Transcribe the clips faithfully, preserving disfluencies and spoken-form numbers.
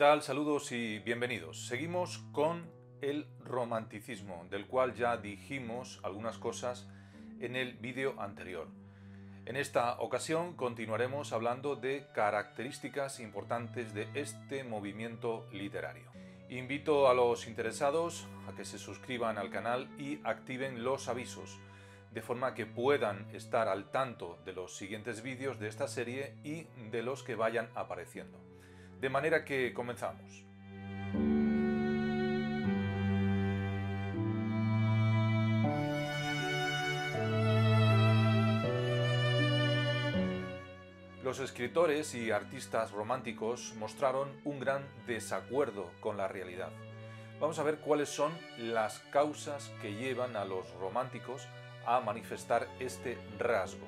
tal? Saludos y bienvenidos. Seguimos con el romanticismo, del cual ya dijimos algunas cosas en el vídeo anterior. En esta ocasión continuaremos hablando de características importantes de este movimiento literario. Invito a los interesados a que se suscriban al canal y activen los avisos, de forma que puedan estar al tanto de los siguientes vídeos de esta serie y de los que vayan apareciendo. De manera que comenzamos. Los escritores y artistas románticos mostraron un gran desacuerdo con la realidad. Vamos a ver cuáles son las causas que llevan a los románticos a manifestar este rasgo.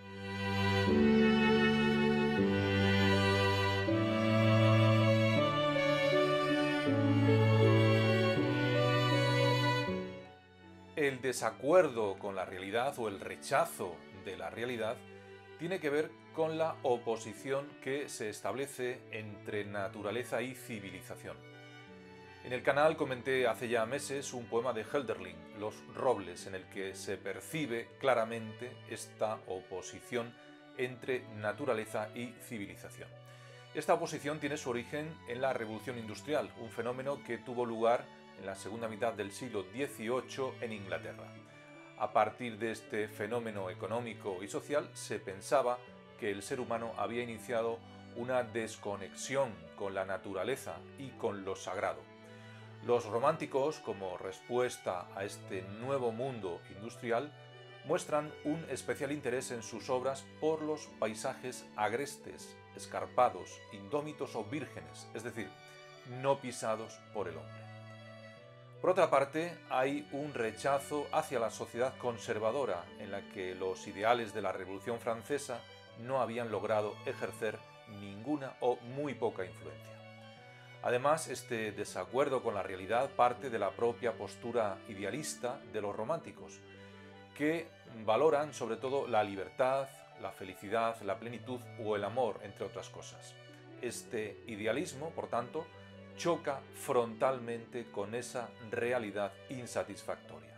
El desacuerdo con la realidad o el rechazo de la realidad tiene que ver con la oposición que se establece entre naturaleza y civilización. En el canal comenté hace ya meses un poema de Hölderlin, Los robles, en el que se percibe claramente esta oposición entre naturaleza y civilización. Esta oposición tiene su origen en la Revolución Industrial, un fenómeno que tuvo lugar en la segunda mitad del siglo dieciocho en Inglaterra. A partir de este fenómeno económico y social se pensaba que el ser humano había iniciado una desconexión con la naturaleza y con lo sagrado. Los románticos, como respuesta a este nuevo mundo industrial, muestran un especial interés en sus obras por los paisajes agrestes, escarpados, indómitos o vírgenes, es decir, no pisados por el hombre. Por otra parte, hay un rechazo hacia la sociedad conservadora, en la que los ideales de la Revolución Francesa no habían logrado ejercer ninguna o muy poca influencia. Además, este desacuerdo con la realidad parte de la propia postura idealista de los románticos, que valoran sobre todo la libertad, la felicidad, la plenitud o el amor, entre otras cosas. Este idealismo, por tanto, choca frontalmente con esa realidad insatisfactoria.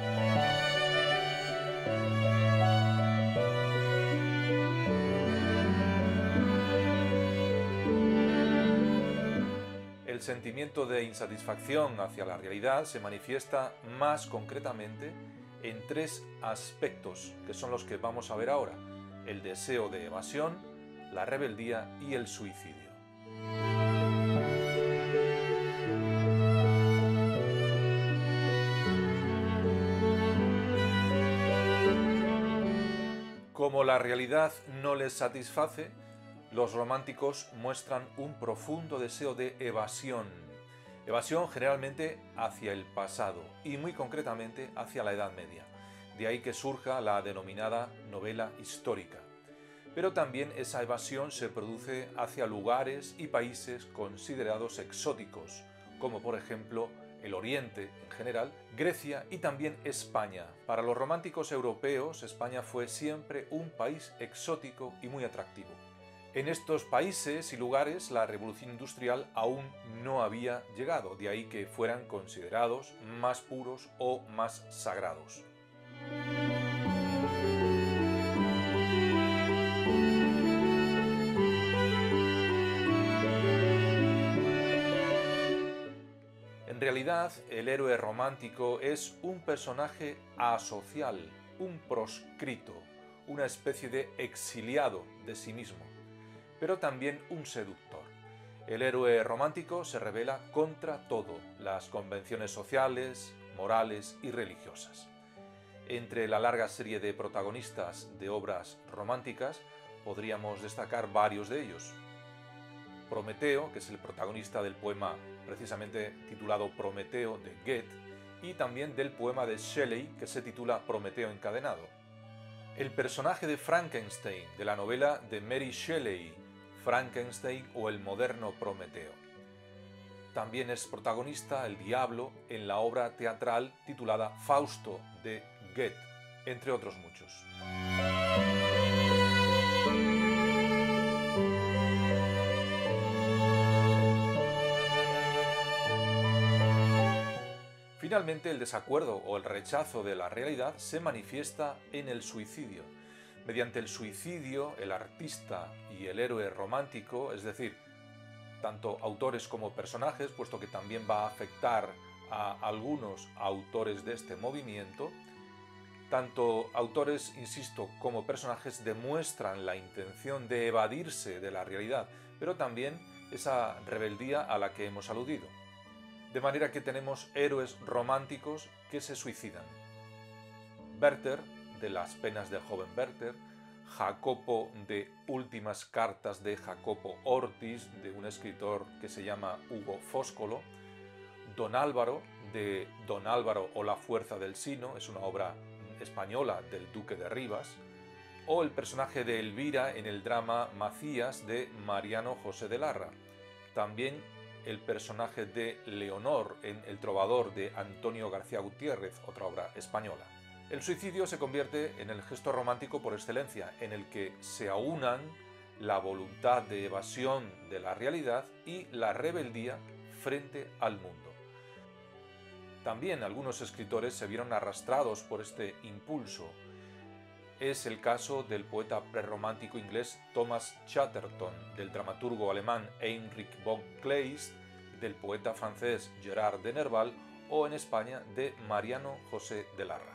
El sentimiento de insatisfacción hacia la realidad se manifiesta más concretamente en tres aspectos, que son los que vamos a ver ahora: el deseo de evasión, la rebeldía y el suicidio. Como la realidad no les satisface, los románticos muestran un profundo deseo de evasión. Evasión generalmente hacia el pasado y muy concretamente hacia la Edad Media. De ahí que surja la denominada novela histórica. Pero también esa evasión se produce hacia lugares y países considerados exóticos, como por ejemplo el Oriente en general, Grecia y también España. Para los románticos europeos, España fue siempre un país exótico y muy atractivo. En estos países y lugares la revolución industrial aún no había llegado, de ahí que fueran considerados más puros o más sagrados. En realidad, el héroe romántico es un personaje asocial, un proscrito, una especie de exiliado de sí mismo, pero también un seductor. El héroe romántico se rebela contra todo, las convenciones sociales, morales y religiosas. Entre la larga serie de protagonistas de obras románticas podríamos destacar varios de ellos. Prometeo, que es el protagonista del poema precisamente titulado Prometeo de Goethe, y también del poema de Shelley que se titula Prometeo encadenado. El personaje de Frankenstein, de la novela de Mary Shelley, Frankenstein o el moderno Prometeo. También es protagonista el diablo en la obra teatral titulada Fausto de Goethe, entre otros muchos. Finalmente, el desacuerdo o el rechazo de la realidad se manifiesta en el suicidio. Mediante el suicidio, el artista y el héroe romántico, es decir, tanto autores como personajes, puesto que también va a afectar a algunos autores de este movimiento, tanto autores, insisto, como personajes demuestran la intención de evadirse de la realidad, pero también esa rebeldía a la que hemos aludido. De manera que tenemos héroes románticos que se suicidan. Werther, de Las penas del joven Werther, Jacopo, de Últimas cartas de Jacopo Ortis, de un escritor que se llama Hugo Foscolo, Don Álvaro, de Don Álvaro o la fuerza del Sino, es una obra española del Duque de Rivas, o el personaje de Elvira en el drama Macías de Mariano José de Larra. También el personaje de Leonor en El trovador de Antonio García Gutiérrez, otra obra española. El suicidio se convierte en el gesto romántico por excelencia, en el que se aunan la voluntad de evasión de la realidad y la rebeldía frente al mundo. También algunos escritores se vieron arrastrados por este impulso. Es el caso del poeta prerromántico inglés Thomas Chatterton, del dramaturgo alemán Heinrich von Kleist, del poeta francés Gerard de Nerval o en España de Mariano José de Larra.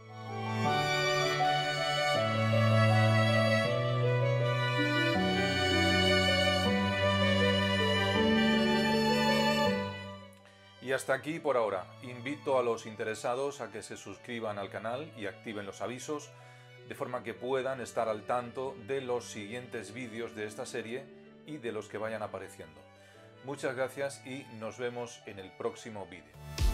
Y hasta aquí por ahora. Invito a los interesados a que se suscriban al canal y activen los avisos, de forma que puedan estar al tanto de los siguientes vídeos de esta serie y de los que vayan apareciendo. Muchas gracias y nos vemos en el próximo vídeo.